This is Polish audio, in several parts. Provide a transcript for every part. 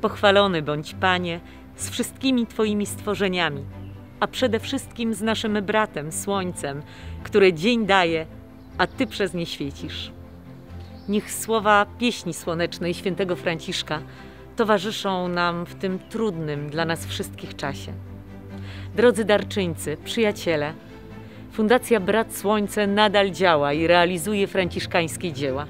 Pochwalony bądź, Panie, z wszystkimi Twoimi stworzeniami, a przede wszystkim z naszym bratem, Słońcem, które dzień daje, a Ty przez nie świecisz. Niech słowa pieśni słonecznej świętego Franciszka towarzyszą nam w tym trudnym dla nas wszystkich czasie. Drodzy darczyńcy, przyjaciele, Fundacja Brat Słońce nadal działa i realizuje franciszkańskie dzieła.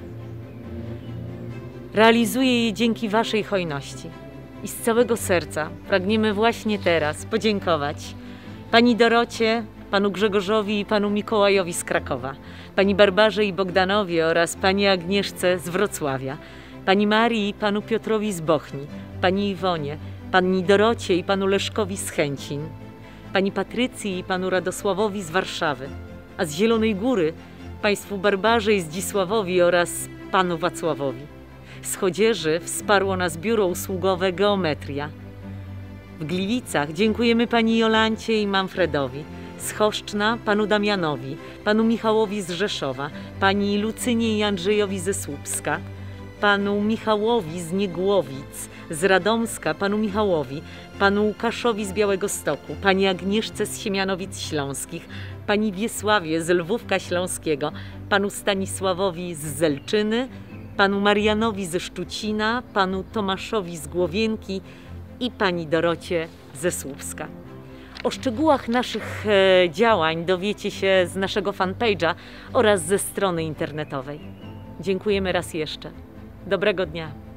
Realizuje je dzięki Waszej hojności. I z całego serca pragniemy właśnie teraz podziękować Pani Dorocie, Panu Grzegorzowi i Panu Mikołajowi z Krakowa, Pani Barbarze i Bogdanowi oraz Pani Agnieszce z Wrocławia, Pani Marii i Panu Piotrowi z Bochni, Pani Iwonie, Pani Dorocie i Panu Leszkowi z Chęcin, Pani Patrycji i Panu Radosławowi z Warszawy, a z Zielonej Góry Państwu Barbarze i Zdzisławowi oraz Panu Wacławowi. Z Chodzieży wsparło nas biuro usługowe Geometria. W Gliwicach dziękujemy Pani Jolancie i Manfredowi. Z Choszczna Panu Damianowi, Panu Michałowi z Rzeszowa, Pani Lucynie i Andrzejowi ze Słupska, Panu Michałowi z Niegłowic, z Radomska Panu Michałowi, Panu Łukaszowi z Białegostoku, Pani Agnieszce z Siemianowic Śląskich, Pani Wiesławie z Lwówka Śląskiego, Panu Stanisławowi z Zelczyny, Panu Marianowi ze Szczucina, Panu Tomaszowi z Głowienki i Pani Dorocie ze Słupska. O szczegółach naszych działań dowiecie się z naszego fanpage'a oraz ze strony internetowej. Dziękujemy raz jeszcze. Dobrego dnia.